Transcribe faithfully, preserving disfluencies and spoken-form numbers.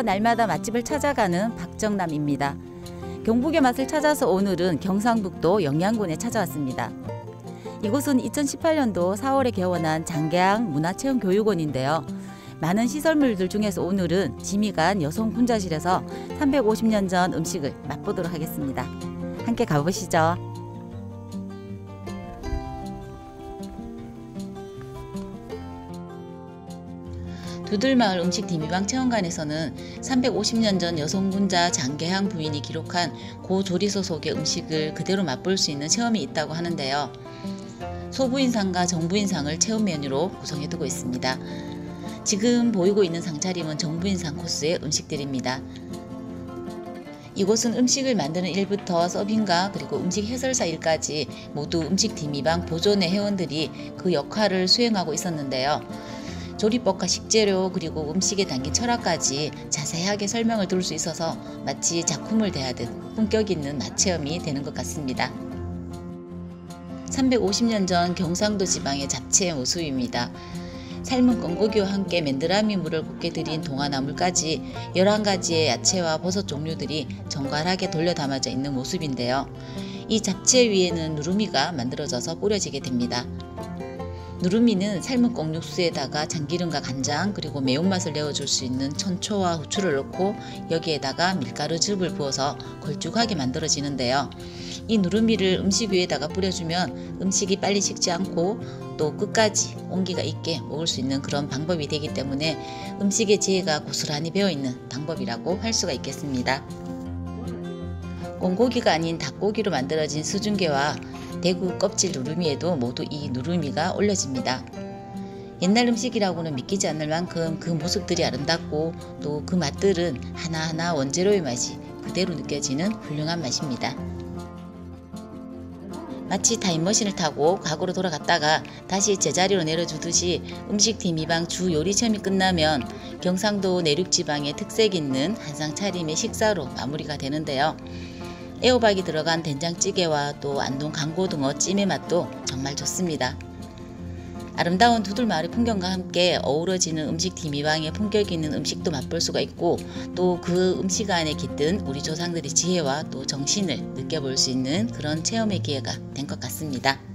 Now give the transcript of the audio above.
날마다 맛집을 찾아가는 박정남입니다. 경북의 맛을 찾아서 오늘은 경상북도 영양군에 찾아왔습니다. 이곳은 이천십팔 년도 사월에 개원한 장계항 문화체험교육원인데요. 많은 시설물들 중에서 오늘은 지미간 여성군자실에서 삼백오십 년 전 음식을 맛보도록 하겠습니다. 함께 가보시죠. 두들마을 음식 디미방 체험관에서는 삼백오십 년 전 여성군자 장계항 부인이 기록한 고조리소 속의 음식을 그대로 맛볼 수 있는 체험이 있다고 하는데요. 소부인상과 정부인상을 체험 메뉴로 구성해 두고 있습니다. 지금 보이고 있는 상차림은 정부인상 코스의 음식들입니다. 이곳은 음식을 만드는 일부터 서빙과 그리고 음식 해설사 일까지 모두 음식 디미방 보존의 회원들이 그 역할을 수행하고 있었는데요. 조리법과 식재료 그리고 음식에 담긴 철학까지 자세하게 설명을 들을 수 있어서 마치 작품을 대하듯 품격 있는 맛체험이 되는 것 같습니다. 삼백오십 년 전 경상도 지방의 잡채의 모습입니다. 삶은 껌고기와 함께 맨드라미 물을 곱게 들인 동화나물까지 열한 가지의 야채와 버섯 종류들이 정갈하게 돌려 담아져 있는 모습인데요. 이 잡채 위에는 누루미가 만들어져서 뿌려지게 됩니다. 누루미는 삶은 꽁육수에다가 참기름과 간장 그리고 매운맛을 내어줄 수 있는 천초와 후추를 넣고 여기에다가 밀가루즙을 부어서 걸쭉하게 만들어지는데요. 이 누루미를 음식 위에다가 뿌려주면 음식이 빨리 식지 않고 또 끝까지 온기가 있게 먹을 수 있는 그런 방법이 되기 때문에 음식의 지혜가 고스란히 배어있는 방법이라고 할 수가 있겠습니다. 꽁고기가 아닌 닭고기로 만들어진 수중계와 대구 껍질 누루미에도 모두 이 누루미가 올려집니다. 옛날 음식이라고는 믿기지 않을 만큼 그 모습들이 아름답고 또 그 맛들은 하나하나 원재료의 맛이 그대로 느껴지는 훌륭한 맛입니다. 마치 타임머신을 타고 과거로 돌아갔다가 다시 제자리로 내려주듯이 음식 디미방 주 요리 체험이 끝나면 경상도 내륙지방의 특색 있는 한상 차림의 식사로 마무리가 되는데요. 애호박이 들어간 된장찌개와 또 안동 강고등어 찜의 맛도 정말 좋습니다. 아름다운 두들마을의 풍경과 함께 어우러지는 음식 디미방의 품격 있는 음식도 맛볼 수가 있고 또 그 음식 안에 깃든 우리 조상들의 지혜와 또 정신을 느껴볼 수 있는 그런 체험의 기회가 된 것 같습니다.